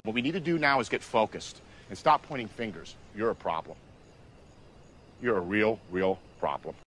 What we need to do now is get focused and stop pointing fingers. You're a problem. You're a real problem.